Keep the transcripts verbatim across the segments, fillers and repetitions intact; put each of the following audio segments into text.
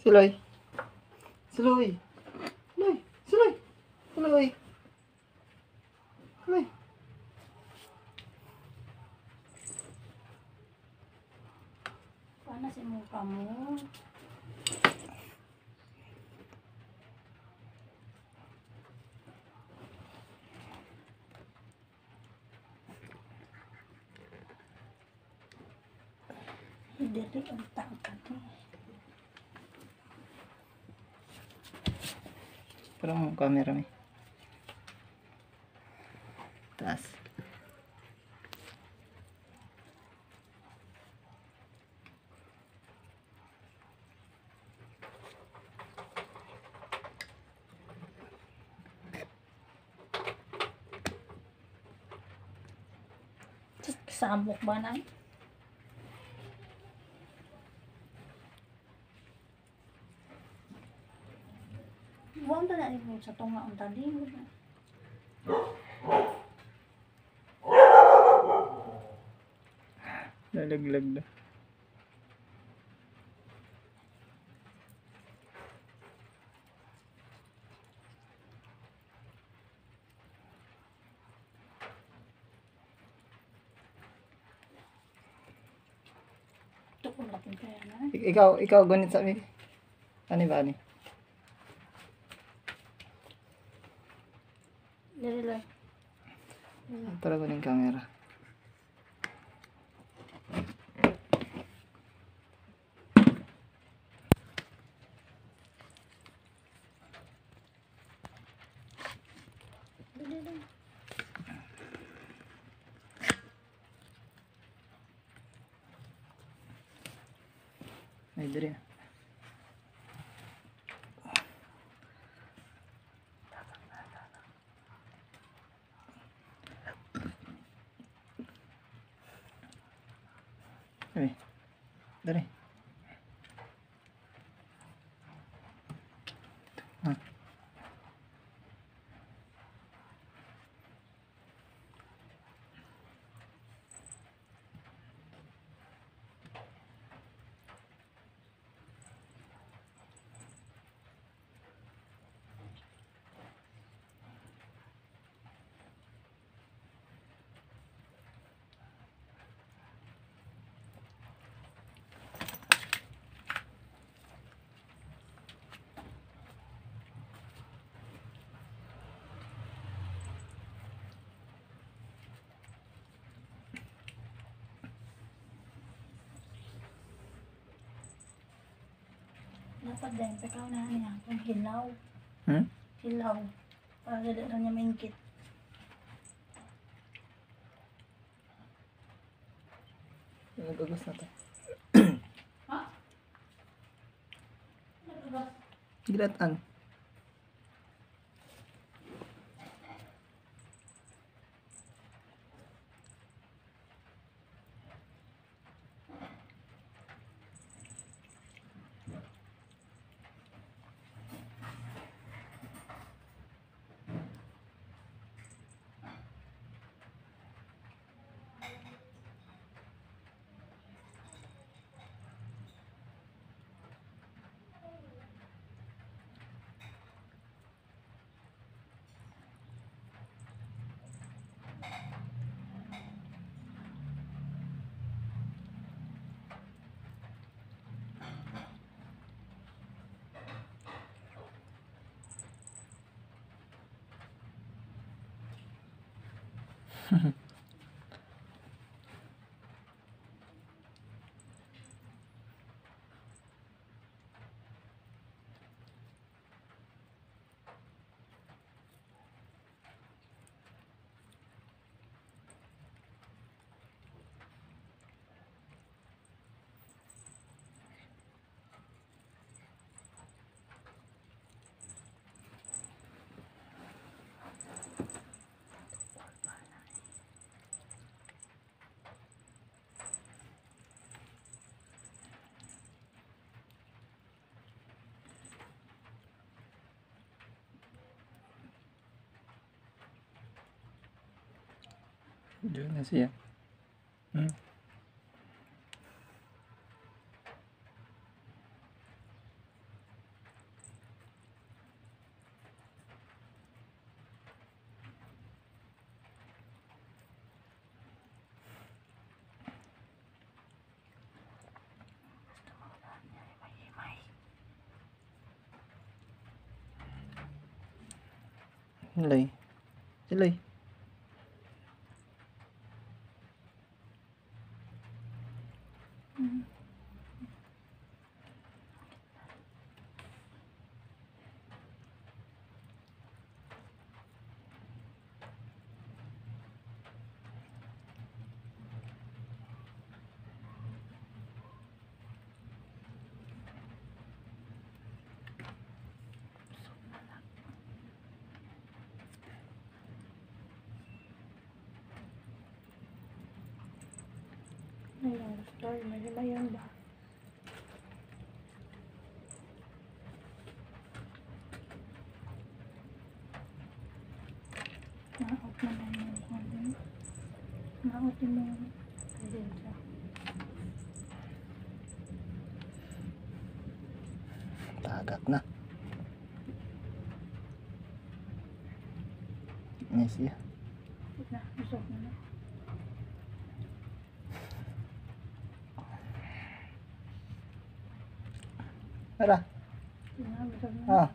Seloy. Seloy. Seloy. Seloy. Seloy. Seloy. Paano si mukha mo? Hindi rin ang tangkad eh. Parang camera may. Taas. Sabok ba na? Huwag na na rin sa tunga ang tali. Lalaglag na. Ito kung laking kaya na. Ikaw, ikaw gunit sa amin. Ano ba ani? Dali lang. Para ko ng camera. Dali lang. Ay, dali. Ay, dali. Ah. Dapat din, pekaw na niya. Kung hilaw. Hmm? Hilaw. Para dali lang niya maingkit. Nagagos na to. Ha? Nagagos? Gilatan. Diyan na siya. Hmm? Seloy. Seloy. Hmm. Ayun, story. May hilayan ba? Na-out na lang yung sabi. Na-out mo yung presensya. Tagak na. Ini siya. Wait na, usok na na. Tara. Yun na, usok na. Ah.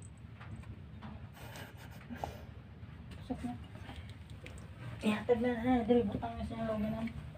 Usok na. Ihatag na na. Dili, butang na siya yung loganan.